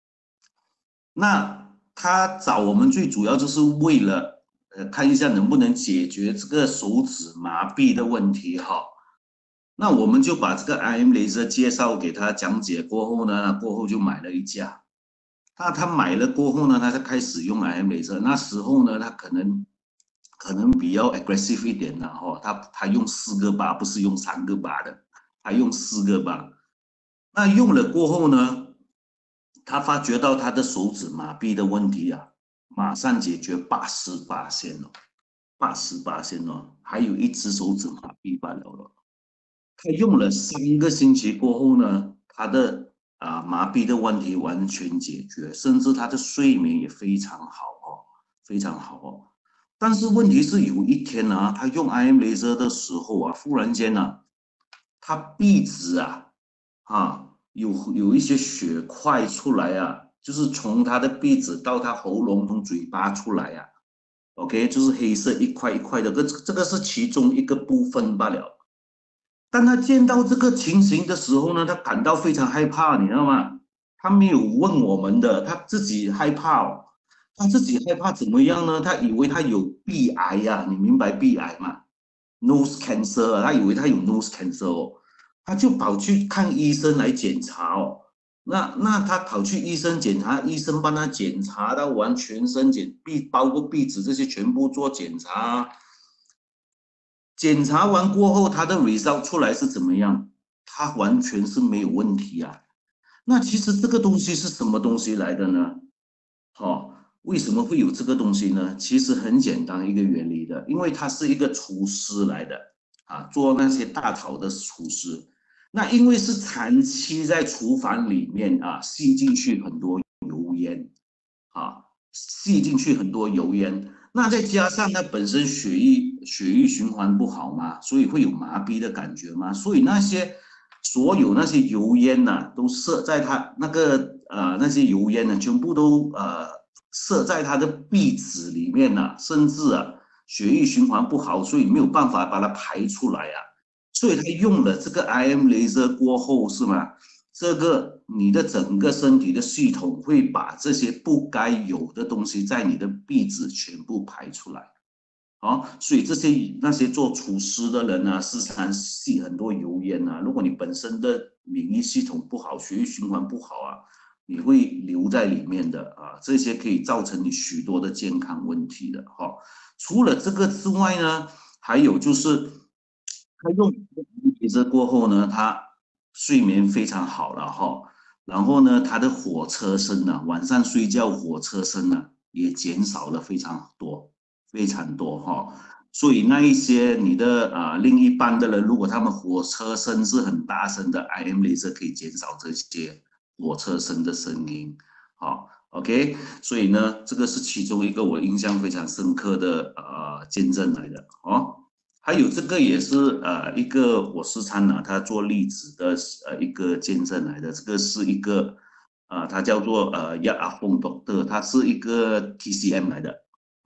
那他找我们最主要就是为了呃看一下能不能解决这个手指麻痹的问题哈。那我们就把这个 I M laser 介绍给他讲解过后呢，过后就买了一架。那他买了过后呢，他就开始用 I M laser。那时候呢，他可能可能比较 aggressive 一点的哈，他他用四个把，不是用三个把的，他用四个把。那用了过后呢，他发觉到他的手指麻痹的问题啊，马上解决八十八线哦，八十八线哦，还有一只手指麻痹罢了了。他用了三个星期过后呢，他的啊麻痹的问题完全解决，甚至他的睡眠也非常好哦，非常好哦。但是问题是有一天啊，他用 I M laser 的时候啊，忽然间呢、啊，他壁纸啊啊有有一些血块出来啊，就是从他的鼻子到他喉咙，从嘴巴出来啊，OK，就是黑色一块一块的，这这个是其中一个部分罢了。当他见到这个情形的时候呢，他感到非常害怕，你知道吗？他没有问我们的，他自己害怕哦。他自己害怕怎么样呢？他以为他有鼻癌呀、啊，你明白鼻癌吗？nose cancer，啊他以为他有 nose cancer 哦，他就跑去看医生来检查哦。那那他跑去医生检查，医生帮他检查到完全身检鼻，包括鼻子这些全部做检查。检查完过后，他的 result 出来是怎么样？他完全是没有问题啊。那其实这个东西是什么东西来的呢？哦，为什么会有这个东西呢？其实很简单一个原理的，因为他是一个厨师来的啊，做那些大炒的厨师。那因为是长期在厨房里面啊，吸进去很多油烟啊，吸进去很多油烟。那再加上他本身血液血液循环不好嘛，所以会有麻痹的感觉嘛，所以那些所有那些油烟呐、啊，都射在他那个呃那些油烟呢，全部都呃射在他的壁纸里面呐、啊，甚至啊血液循环不好，所以没有办法把它排出来啊，所以他用了这个 I M laser 过后是吗？这个你的整个身体的系统会把这些不该有的东西在你的壁纸全部排出来。哦，所以这些那些做厨师的人啊，时常吸很多油烟啊。如果你本身的免疫系统不好，血液循环不好啊，你会留在里面的啊。这些可以造成你许多的健康问题的哈、哦。除了这个之外呢，还有就是他用鼻子过后呢，他睡眠非常好了哈、哦。然后呢，他的火车声呢，晚上睡觉火车声呢也减少了非常多。非常多哈，所以那一些你的啊、呃、另一半的人，如果他们火车声是很大声的，I M laser 可以减少这些火车声的声音，好 ，OK，所以呢，这个是其中一个我印象非常深刻的呃见证来的哦。还有这个也是呃一个我时常拿它做例子的呃一个见证来的，这个是一个啊、呃，它叫做呃亚阿凤 doctor，它是一个 T C M 来的。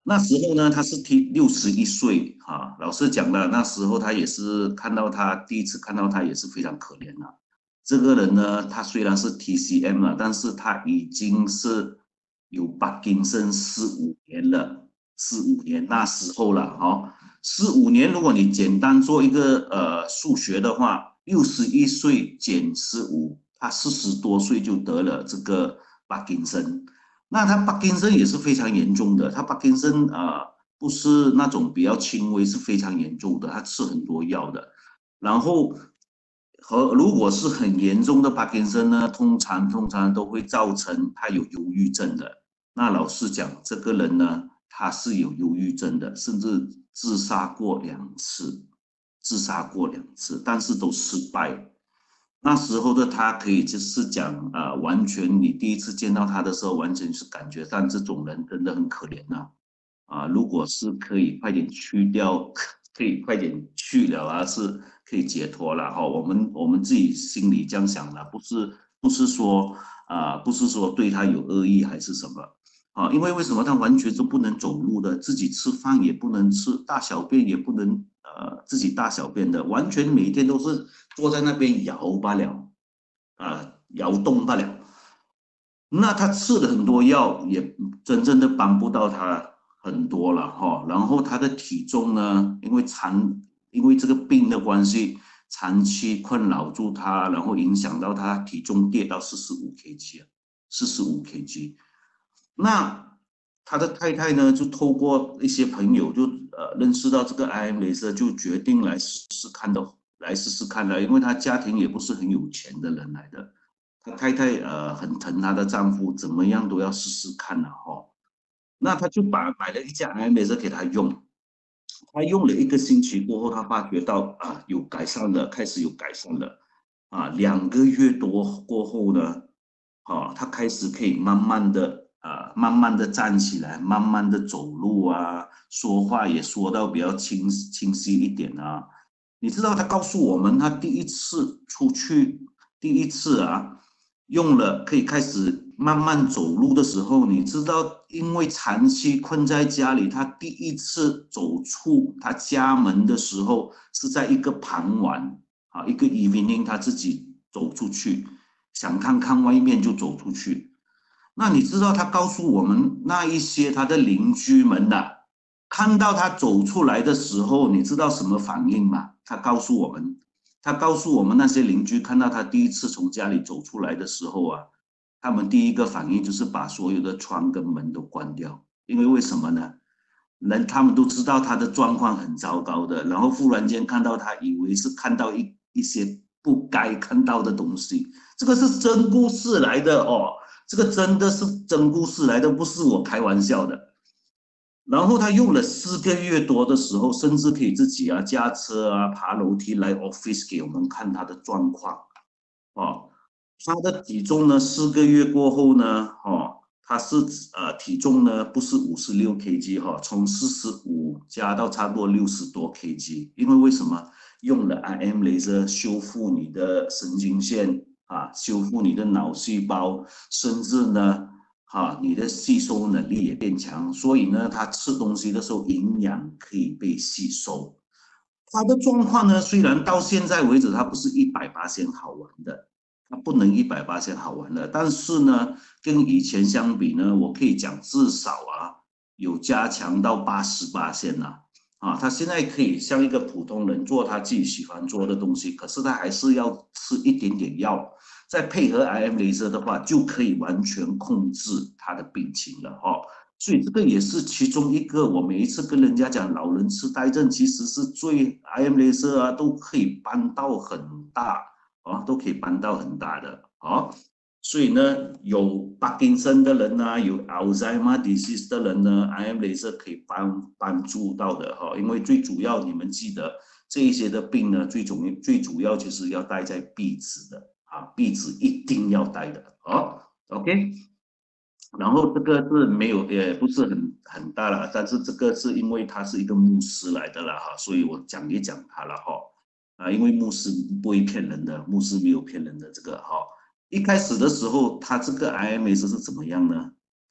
那时候呢，他是 T 六十一岁哈，老实讲了，那时候他也是看到他第一次看到他也是非常可怜了。这个人呢，他虽然是 T C M 了，但是他已经是有帕金森四五年了，四五年那时候了哈，四五年，如果你简单做一个呃数学的话，六十一岁减十五，他四十多岁就得了这个帕金森。那他帕金森也是非常严重的，他帕金森啊、呃、不是那种比较轻微，是非常严重的，他吃很多药的。然后和如果是很严重的帕金森呢，通常通常都会造成他有忧郁症的。那老实讲，这个人呢，他是有忧郁症的，甚至自杀过两次，自杀过两次，但是都失败。那时候的他可以就是讲啊、呃，完全你第一次见到他的时候，完全是感觉上这种人真的很可怜呐啊、呃！如果是可以快点去掉，可以快点去了啊，是可以解脱了哈、哦。我们我们自己心里这样想的，不是不是说啊、呃，不是说对他有恶意还是什么啊？因为为什么他完全是不能走路的，自己吃饭也不能吃，大小便也不能呃自己大小便的，完全每天都是坐在那边摇罢了。啊，摇动罢了。那他吃了很多药，也真正的帮不到他很多了哈。然后他的体重呢，因为长因为这个病的关系，长期困扰住他，然后影响到他体重跌到四十五 K G 啊，四十五 K G。那他的太太呢，就透过一些朋友就呃认识到这个 I M 雷射，就决定来试试看的，来试试看的，因为他家庭也不是很有钱的人来的。她太太呃很疼她的丈夫，怎么样都要试试看了哈、哦。那她就把买了一架 I M 雷射给他用，他用了一个星期过后，他发觉到啊有改善了，开始有改善了啊，两个月多过后呢，啊，他开始可以慢慢的啊，慢慢的站起来，慢慢的走路啊，说话也说到比较清清晰一点啊。你知道他告诉我们，他第一次出去，第一次啊，用了可以开始慢慢走路的时候，你知道，因为长期困在家里，他第一次走出他家门的时候是在一个傍晚啊，一个 evening，他自己走出去，想看看外面就走出去。那你知道他告诉我们那一些他的邻居们呐、啊，看到他走出来的时候，你知道什么反应吗？他告诉我们，他告诉我们那些邻居看到他第一次从家里走出来的时候啊，他们第一个反应就是把所有的窗跟门都关掉，因为为什么呢？人他们都知道他的状况很糟糕的，然后忽然间看到他，以为是看到一一些不该看到的东西，这个是真故事来的哦，这个真的是真故事来的，不是我开玩笑的。然后他用了四个月多的时候，甚至可以自己啊驾车啊爬楼梯来 office 给我们看他的状况。哦，他的体重呢，四个月过后呢，哦，他是呃体重呢不是五十六 K G 哈、哦，从四十五加到差不多六十多 K G，因为为什么用了 I M 镭射修复你的神经线啊，修复你的脑细胞，甚至呢。哈，你的吸收能力也变强，所以呢，他吃东西的时候营养可以被吸收。他的状况呢，虽然到现在为止他不是一百八千好玩的，他不能一百八千好玩的，但是呢，跟以前相比呢，我可以讲至少啊有加强到八十八千呐。啊，他现在可以像一个普通人做他自己喜欢做的东西，可是他还是要吃一点点药，再配合 I M 镭射的话，就可以完全控制他的病情了哈、哦。所以这个也是其中一个，我每一次跟人家讲老人痴呆症，其实是最 I M 镭射啊，都可以帮到很大啊，都可以帮到很大的啊。所以呢，有帕金森的人呢、啊，有 Alzheimer disease 的人呢，I M 镭射可以帮帮助到的哈。因为最主要，你们记得这一些的病呢，最主最主要就是要戴在鼻子的啊，鼻子一定要戴的啊。OK。然后这个是没有，也不是很很大了，但是这个是因为他是一个牧师来的了哈，所以我讲一讲他了哈。啊，因为牧师不会骗人的，牧师没有骗人的这个哈。一开始的时候，他这个 I M S 是怎么样呢？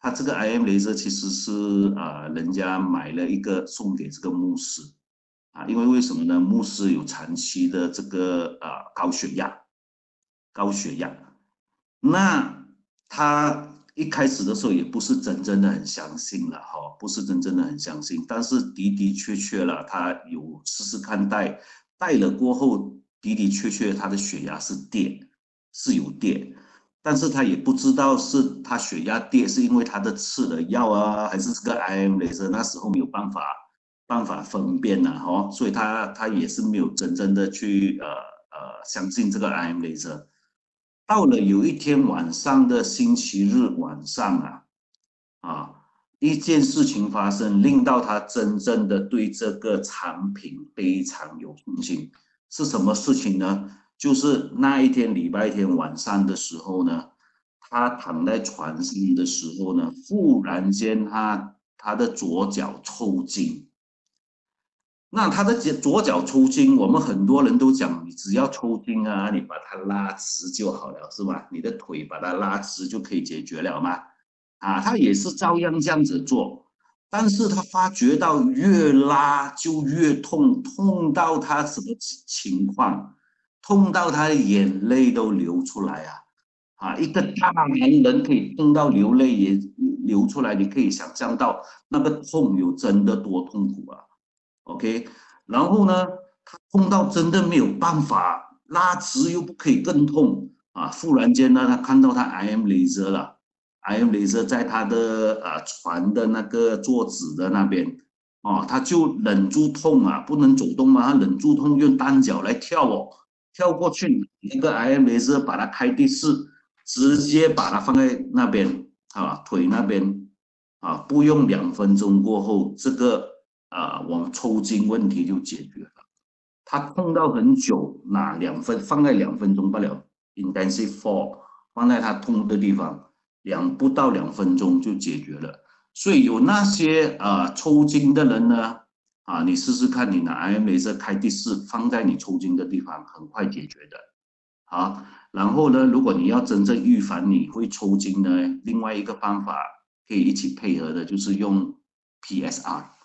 他这个 I M laser 其实是啊、呃，人家买了一个送给这个牧师啊，因为为什么呢？牧师有长期的这个啊、呃、高血压，高血压，那他一开始的时候也不是真正的很相信了哈，不是真正的很相信，但是的的确确了，他有试试看戴，戴了过后的的确确他的血压是跌，是有跌。但是他也不知道是他血压跌是因为他的吃的药啊，还是这个 I M laser 那时候没有办法办法分辨呐、啊，哦，所以他他也是没有真正的去呃呃相信这个 I M laser。到了有一天晚上的星期日晚上啊啊，一件事情发生，令到他真正的对这个产品非常有信心。是什么事情呢？就是那一天礼拜天晚上的时候呢，他躺在床上的时候呢，忽然间他他的左脚抽筋。那他的左脚抽筋，我们很多人都讲，你只要抽筋啊，你把它拉直就好了，是吧？你的腿把它拉直就可以解决了嘛。啊，他也是照样这样子做，但是他发觉到越拉就越痛，痛到他什么情况？痛到他的眼泪都流出来啊！啊，一个大男人可以痛到流泪也流出来，你可以想象到那个痛有真的多痛苦啊！OK，然后呢，他痛到真的没有办法拉直，又不可以更痛啊！忽然间呢，他看到他 I M laser 了，I M laser 在他的啊船的那个桌子的那边，哦，他就忍住痛啊，不能走动嘛，他忍住痛用单脚来跳哦，跳过去那个 I M laser 把它开第四，直接把它放在那边啊腿那边啊，不用两分钟过后，这个。啊，我们抽筋问题就解决了。他痛到很久，那两分放在两分钟不了 ，intensive four 放在他痛的地方，两不到两分钟就解决了。所以有那些啊抽筋的人呢，啊，你试试看，你拿 I M laser 开第四放在你抽筋的地方，很快解决的。好，然后呢，如果你要真正预防你会抽筋呢，另外一个方法可以一起配合的，就是用 P S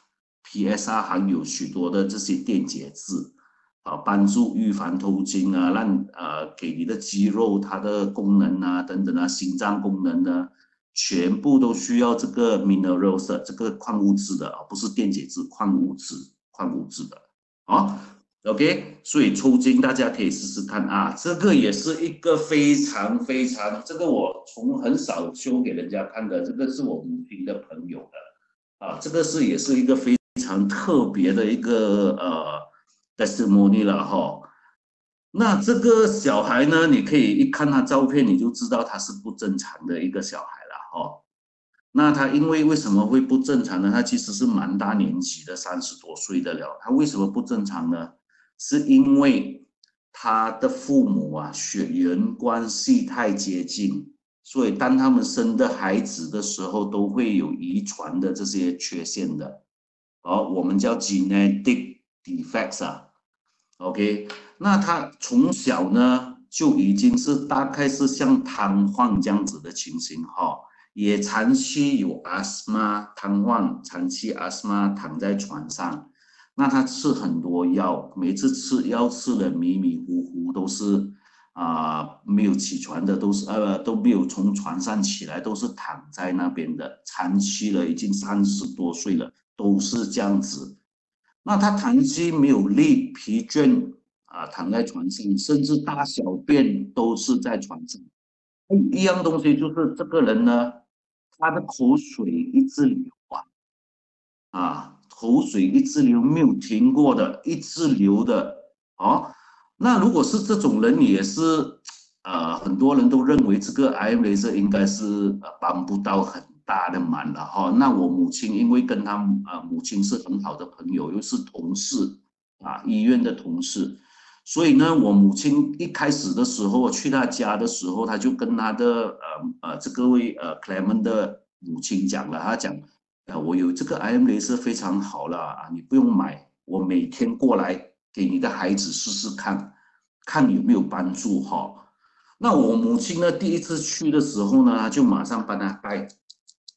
R。P S R 含有许多的这些电解质，啊，帮助预防抽筋啊，让呃给你的肌肉它的功能啊等等啊，心脏功能呢，全部都需要这个 minerals 的这个矿物质的，而不是电解质，矿物质，矿物质的，啊 ，OK， 所以抽筋大家可以试试看啊，这个也是一个非常非常，这个我从很少修给人家看的，这个是我母亲的朋友的，啊，这个是也是一个非。非常特别的一个呃 testimony 了哈。那这个小孩呢，你可以一看他照片，你就知道他是不正常的一个小孩了哈。那他因为为什么会不正常呢？他其实是蛮大年纪的，三十多岁的了。他为什么不正常呢？是因为他的父母啊血缘关系太接近，所以当他们生的孩子的时候，都会有遗传的这些缺陷的。哦，我们叫 genetic defects 啊 ，OK，那他从小呢就已经是大概是像瘫痪这样子的情形哈、哦，也长期有 asthma 瘫痪，长期 asthma 躺在床上，那他吃很多药，每次吃药吃的迷迷糊糊，都是啊、呃、没有起床的，都是呃都没有从床上起来，都是躺在那边的，长期了，已经三十多岁了。都是这样子，那他长期没有力、疲倦啊，躺在床上，甚至大小便都是在床上。一样东西就是这个人呢，他的口水一直流啊，啊，口水一直流，没有停过的，一直流的哦。那如果是这种人，也是呃，很多人都认为这个 I M laser 应该是呃帮不到很大的忙了哈、哦。那我母亲因为跟她啊、呃、母亲是很好的朋友，又是同事啊，医院的同事，所以呢，我母亲一开始的时候去她家的时候，她就跟她的呃呃这个位呃 Clement 的母亲讲了，她讲。啊，我有这个 I M laser 非常好了啊，你不用买，我每天过来给你的孩子试试看，看有没有帮助哈。那我母亲呢，第一次去的时候呢，就马上帮他戴，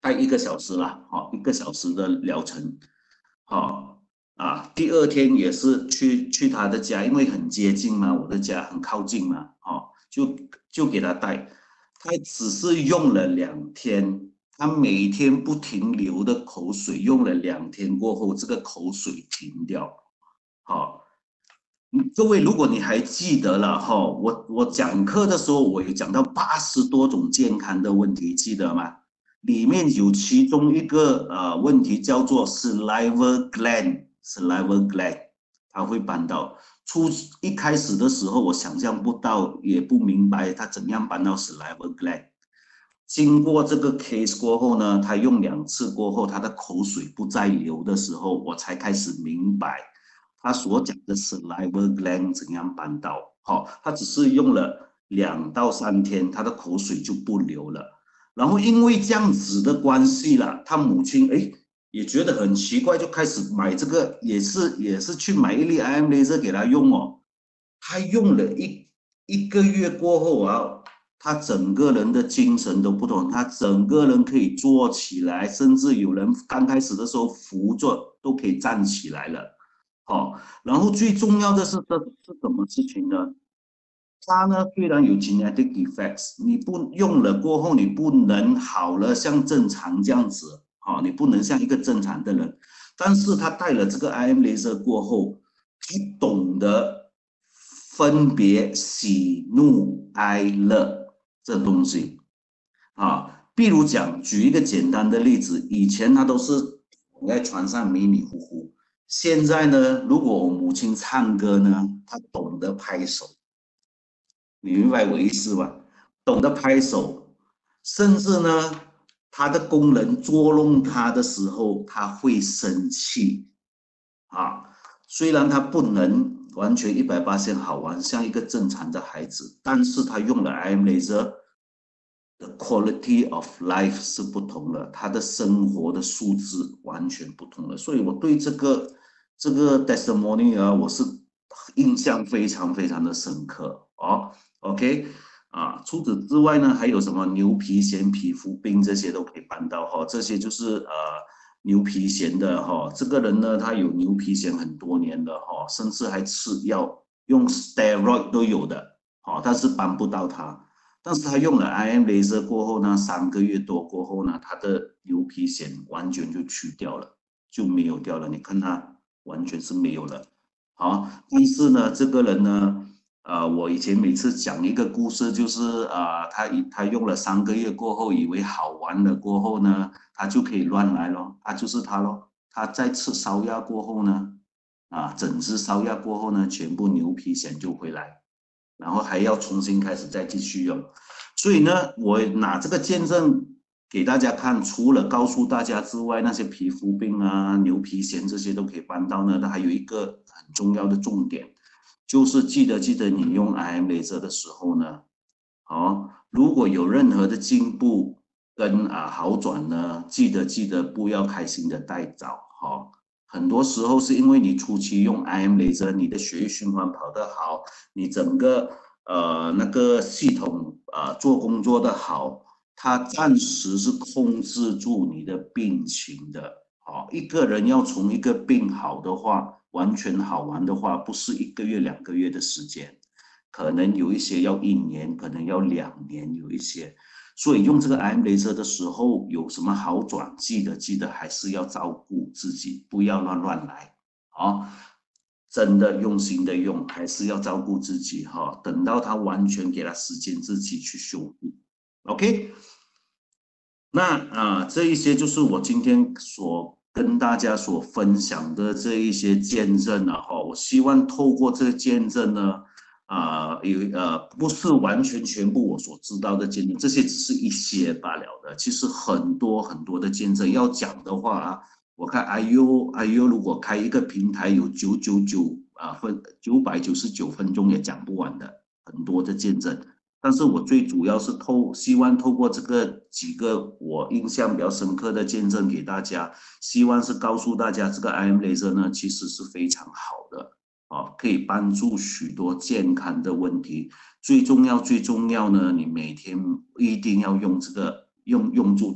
带一个小时啦，好，一个小时的疗程，好啊，第二天也是去去他的家，因为很接近嘛，我的家很靠近嘛，哦，就就给他带，他只是用了两天，他每天不停流的口水，用了两天过后，这个口水停掉，好。各位，如果你还记得了哈，我我讲课的时候，我有讲到八十多种健康的问题，记得吗？里面有其中一个呃问题叫做 saliva gland，saliva gland，它会搬到初一开始的时候，我想象不到，也不明白它怎样搬到 saliva gland。经过这个 case 过后呢，他用两次过后，他的口水不再流的时候，我才开始明白。他所讲的 saliva gland 怎样搬到，好、哦，他只是用了两到三天，他的口水就不流了。然后因为这样子的关系啦，他母亲哎也觉得很奇怪，就开始买这个，也是也是去买一粒 I M laser 给他用哦。他用了一一个月过后啊，他整个人的精神都不同，他整个人可以坐起来，甚至有人刚开始的时候扶着都可以站起来了。好、哦，然后最重要的是这是什么事情呢？它呢虽然有 genetic defects，你不用了过后，你不能好了像正常这样子，好、哦，你不能像一个正常的人。但是他戴了这个 I M laser 过后，他懂得分别喜怒哀乐这东西啊。比如讲，举一个简单的例子，以前他都是躺在床上迷迷糊糊，现在呢，如果我母亲唱歌呢，他懂得拍手。你明白我意思吧？懂得拍手，甚至呢，他的工人捉弄他的时候，他会生气啊。虽然他不能完全一百八十好玩，像一个正常的孩子，但是他用了 I M laser 的 quality of life 是不同了，他的生活的素质完全不同了。所以我对这个这个 testimony 啊，我是印象非常非常的深刻哦。OK，啊，除此之外呢，还有什么牛皮癣、皮肤病这些都可以办到哈、哦。这些就是呃牛皮癣的哈、哦，这个人呢，他有牛皮癣很多年了哈、哦，甚至还吃药，用 steroid 都有的，好、哦，但是帮不到他。但是他用了 I M laser 过后呢，三个月多过后呢，他的牛皮癣完全就去掉了，就没有掉了。你看他完全是没有了。好，但是呢，这个人呢。呃，我以前每次讲一个故事，就是啊、呃，他他用了三个月过后，以为好玩了过后呢，他就可以乱来咯，啊，就是他咯。他再吃烧药过后呢，啊，整支烧药过后呢，全部牛皮癣就回来，然后还要重新开始再继续用。所以呢，我拿这个见证给大家看，除了告诉大家之外，那些皮肤病啊、牛皮癣这些都可以办到呢，还有一个很重要的重点。就是记得记得你用 I M laser 的时候呢，哦，如果有任何的进步跟啊好转呢，记得记得不要开心的带走，哈、哦，很多时候是因为你初期用 I M laser，你的血液循环跑得好，你整个呃那个系统啊、呃、做工作的好，它暂时是控制住你的病情的。好，一个人要从一个病好的话，完全好完的话，不是一个月两个月的时间，可能有一些要一年，可能要两年，有一些。所以用这个 I M laser 的时候有什么好转，记得记得还是要照顾自己，不要乱乱来。好，真的用心的用，还是要照顾自己哈。等到他完全给他时间自己去修复。OK。那啊，这一些就是我今天所跟大家所分享的这一些见证了哈。我希望透过这个见证呢，啊，有呃，不是完全全部我所知道的见证，这些只是一些罢了的。其实很多很多的见证要讲的话啊，我看 I U I U 如果开一个平台有九九九啊分九百九十九分钟也讲不完的，很多的见证。但是我最主要是透希望透过这个几个我印象比较深刻的见证给大家，希望是告诉大家这个 I M laser 呢其实是非常好的啊，可以帮助许多健康的问题。最重要最重要呢，你每天一定要用这个用用住它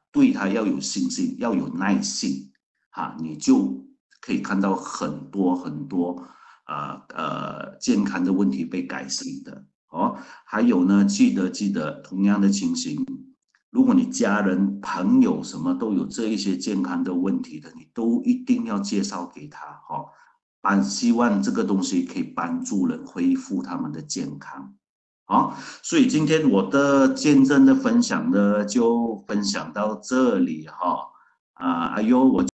对他要有信心，要有耐性，哈，你就可以看到很多很多呃呃健康的问题被改善的哦。还有呢，记得记得同样的情形，如果你家人朋友什么都有这一些健康的问题的，你都一定要介绍给他哦。帮希望这个东西可以帮助人恢复他们的健康。好，所以今天我的见证的分享呢，就分享到这里哈。啊，哎呦，我。